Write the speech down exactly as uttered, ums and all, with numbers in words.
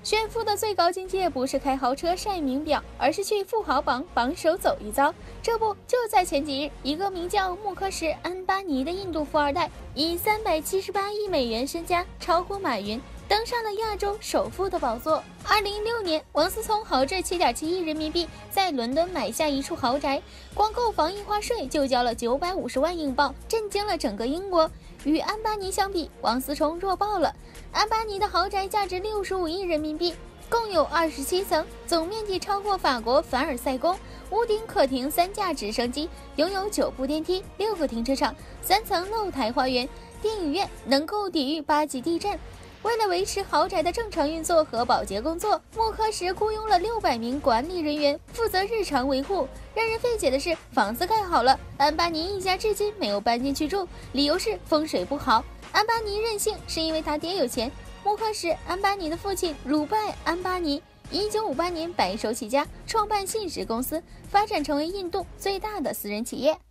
炫富的最高境界不是开豪车晒名表，而是去富豪榜榜首走一遭。这不，就在前几日，一个名叫穆克什·安巴尼的印度富二代，以三百七十八亿美元身家超过马云，登上了亚洲首富的宝座。二零一六年，王思聪豪掷七点七亿人民币在伦敦买下一处豪宅，光购房印花税就交了九百五十万英镑，震惊了整个英国。与安巴尼相比，王思聪弱爆了。安巴尼的豪宅价值六十五亿人民币，共有二十七层，总面积超过法国凡尔赛宫，屋顶可停三架直升机，拥有九部电梯、六个停车场、三层露台花园、电影院，能够抵御八级地震。为了维持豪宅的正常运作和保洁工作，穆克什雇佣了六百名管理人员负责日常维护。让人费解的是，房子盖好了，安巴尼一家至今没有搬进去住，理由是风水不好。安巴尼任性是因为他爹有钱。穆克什·安巴尼的父亲鲁拜·安巴尼一九五八年白手起家，创办信实公司，发展成为印度最大的私人企业。